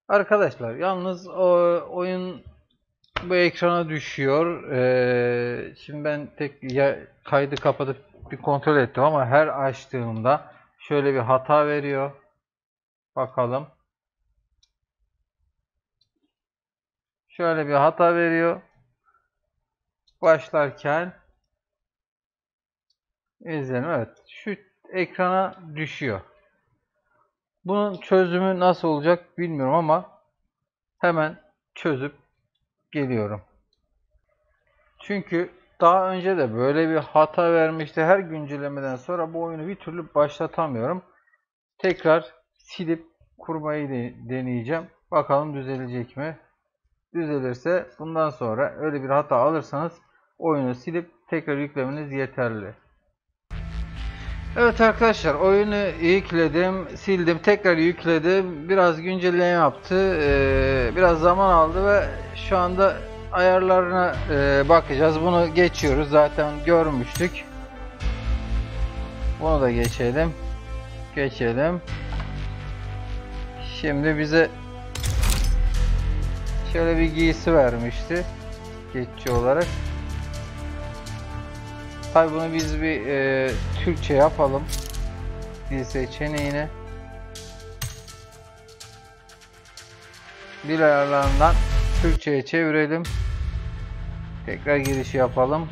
Arkadaşlar yalnız oyun bu ekrana düşüyor. Şimdi ben kaydı kapatıp bir kontrol ettim ama her açtığımda şöyle bir hata veriyor. Bakalım. Şöyle bir hata veriyor. Başlarken izleyelim. Evet. Şu ekrana düşüyor. Bunun çözümü nasıl olacak bilmiyorum ama hemen çözüp geliyorum. Çünkü daha önce de böyle bir hata vermişti. Her güncellemeden sonra bu oyunu bir türlü başlatamıyorum. Tekrar silip kurmayı deneyeceğim. Bakalım düzelecek mi? Düzelirse bundan sonra öyle bir hata alırsanız oyunu silip tekrar yüklemeniz yeterli. Evet arkadaşlar, oyunu yükledim, sildim, tekrar yükledim. Biraz güncelleme yaptı. Biraz zaman aldı ve şu anda ayarlarına bakacağız. Bunu geçiyoruz. Zaten görmüştük. Bunu da geçelim. Şimdi bize şöyle bir giysi vermişti. Geçici olarak. Tabi bunu biz bir Türkçe yapalım. Dil seçeneğini. Dil ayarlarından Türkçe'ye çevirelim. Tekrar giriş yapalım.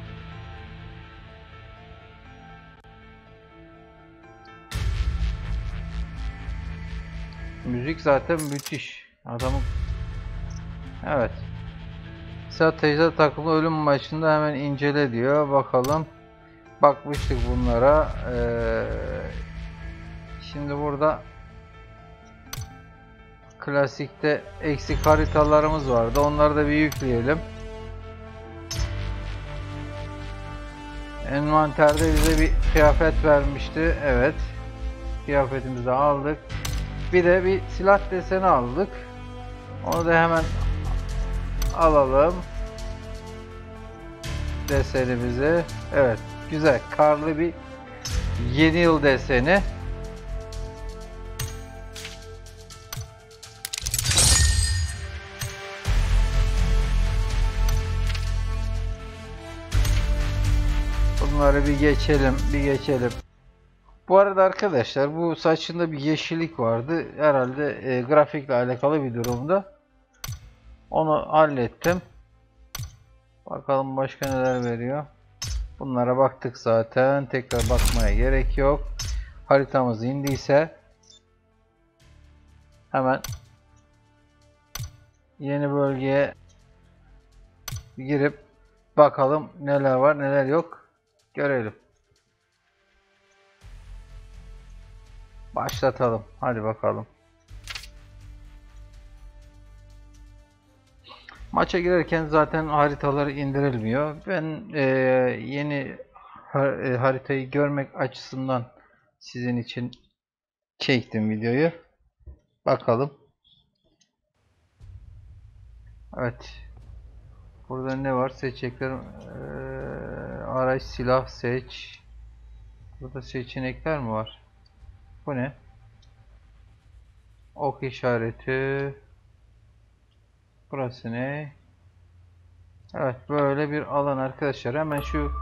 Müzik zaten müthiş. Adamın. Evet. Strateji takımı ölüm maçında hemen incele diyor. Bakalım. Bakmıştık bunlara. Şimdi burada klasikte eksik haritalarımız vardı. Onları da bir yükleyelim. Envanterde bize bir kıyafet vermişti. Evet. Kıyafetimizi aldık. Bir de bir silah deseni aldık. Onu da hemen alalım. Desenimizi. Evet. Güzel. Karlı bir yeni yıl deseni. Bunları bir geçelim. Bu arada arkadaşlar, bu saçında bir yeşillik vardı. Herhalde grafikle alakalı bir durumda. Onu hallettim. Bakalım başka neler veriyor. Bunlara baktık zaten. Tekrar bakmaya gerek yok. Haritamız indiyse hemen yeni bölgeye girip bakalım neler var neler yok. Görelim. Başlatalım. Hadi bakalım. Maça girerken zaten haritaları indirilmiyor. Ben yeni haritayı görmek açısından sizin için çektim videoyu. Bakalım. Evet. Burada ne var? Seçecekler. Araç, silah seç. Burada seçenekler mi var? Bu ne? Ok işareti. Burası ne? Evet, böyle bir alan arkadaşlar. Hemen şu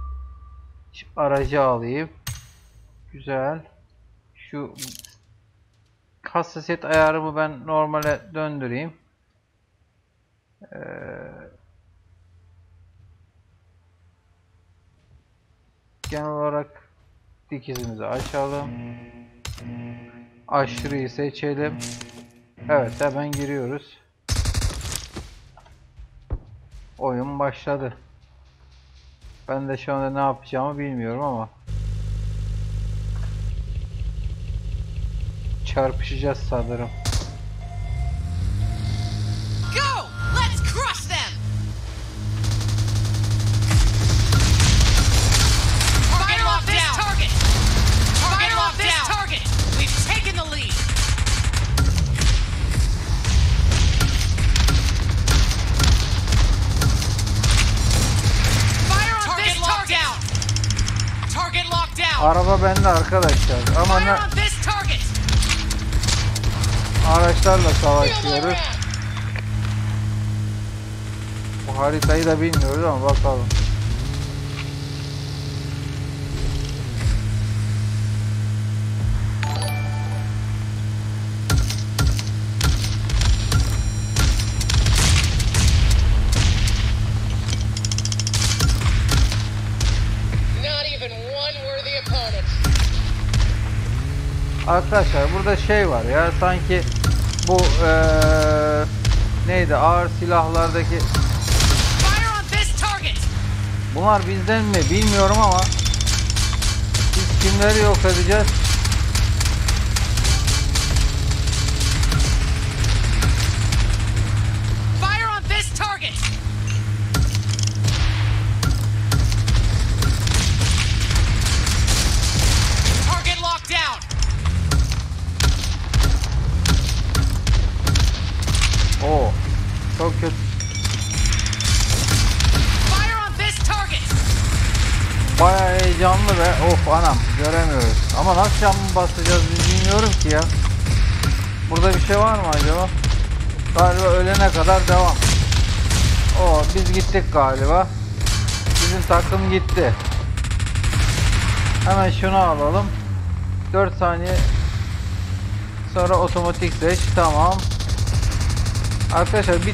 aracı alayım. Güzel. Şu hassasiyet ayarımı ben normale döndüreyim. Genel olarak dikizimizi açalım. Aşırıyı seçelim. Evet, hemen giriyoruz. Oyun başladı. Ben de şu anda ne yapacağımı bilmiyorum ama çarpışacağız sanırım. Araba bende arkadaşlar ama araçlarla savaşıyoruz. Bu haritayı da bilmiyoruz ama bakalım. Arkadaşlar burada şey var ya, sanki bu neydi, ağır silahlardaki, bunlar bizden mi bilmiyorum ama biz kimleri yok edeceğiz? Oo, çok kötü. Bayağı heyecanlı ve of anam, göremiyoruz. Ama nasıl cam basacağız biz bilmiyorum ki ya. Burada bir şey var mı acaba? Galiba ölene kadar devam. Oo, biz gittik galiba. Bizim takım gitti. Hemen şunu alalım. 4 saniye sonra otomatik seç. Tamam. Arkadaşlar bir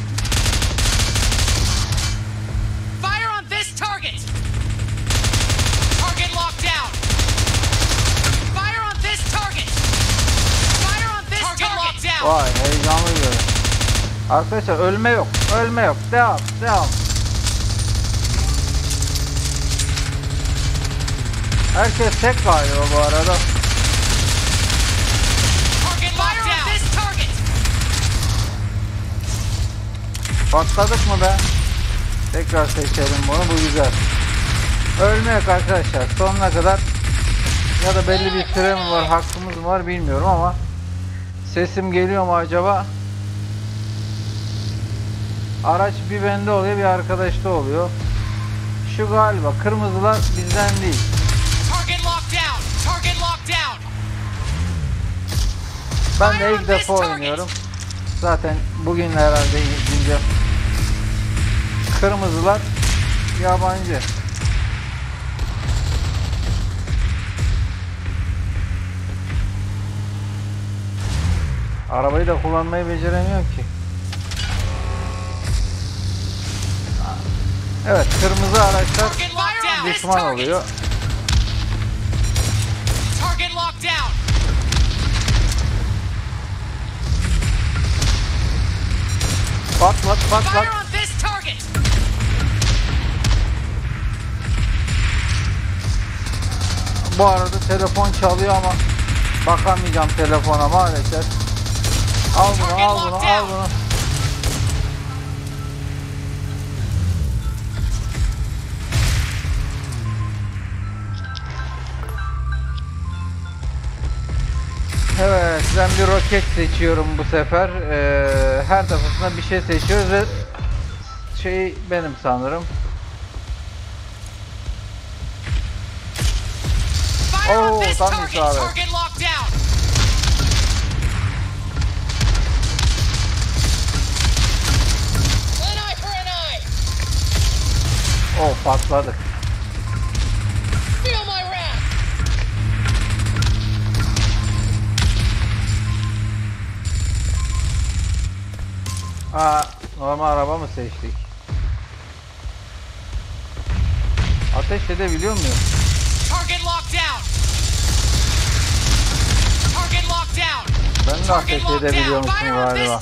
vay, heyecanlı görüyorum. Arkadaşlar ölme yok. Ölme yok. Devam. Devam. Herkes tek galiba bu arada. Patladık mı be? Tekrar seçelim bunu. Bu güzel. Ölme yok arkadaşlar. Sonuna kadar, ya da belli bir süre mi var, hakkımız mı var bilmiyorum ama sesim geliyor mu acaba? Araç bir bende oluyor, bir arkadaşta oluyor. Şu galiba kırmızılar bizden değil. Ben de ilk defa oynuyorum. Zaten bugün herhalde güncel. Kırmızılar yabancı. Arabayı da kullanmayı beceremiyorum ki. Evet, kırmızı araçlar düşman oluyor. Patlat patlat. Bu arada telefon çalıyor ama bakamayacağım telefona maalesef. Al bunu, al bunu, al bunu. Evet, ben bir roket seçiyorum bu sefer. Her defasında bir şey seçiyoruz ve şey benim sanırım. Oo, tam isabet. Oh, patladık. Aa, normal araba mı seçtik? Ateş edebiliyor muyum? Ben de ateş edebiliyormuşum galiba.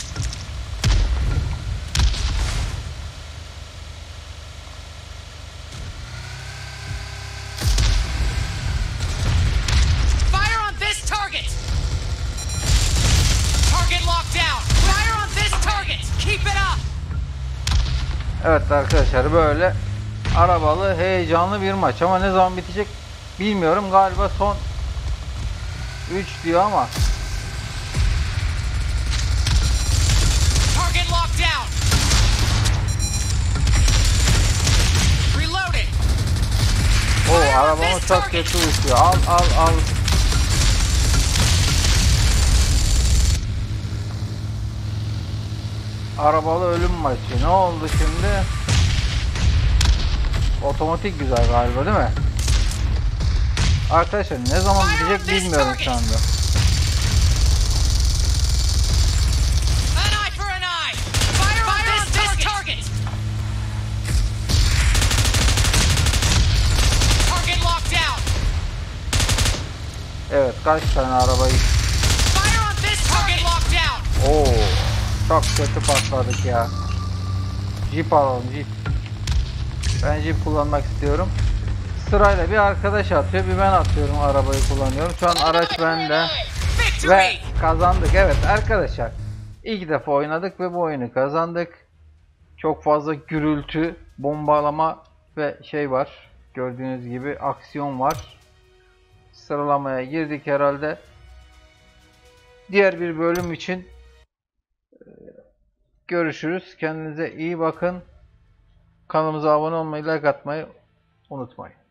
Evet arkadaşlar, böyle arabalı heyecanlı bir maç ama ne zaman bitecek bilmiyorum. Galiba son 3 diyor ama o arabamız çok kötü uçuyor. Al al al. arabalı ölüm maçı. Ne oldu şimdi? Otomatik güzel galiba değil mi? Arkadaşlar ne zaman bitecek bilmiyorum şu anda. Evet, kaç tane arabayı... Oo, çok kötü patladık ya. Jeep alalım, Jeep. Ben Jeep kullanmak istiyorum. Sırayla bir arkadaş atıyor, bir ben atıyorum, arabayı kullanıyorum. Şu an araç bende. Ve kazandık. Evet arkadaşlar. İlk defa oynadık ve bu oyunu kazandık. Çok fazla gürültü, bombalama ve şey var. Gördüğünüz gibi aksiyon var. Sıralamaya girdik herhalde. Diğer bir bölüm için görüşürüz. Kendinize iyi bakın. Kanalımıza abone olmayı, like atmayı unutmayın.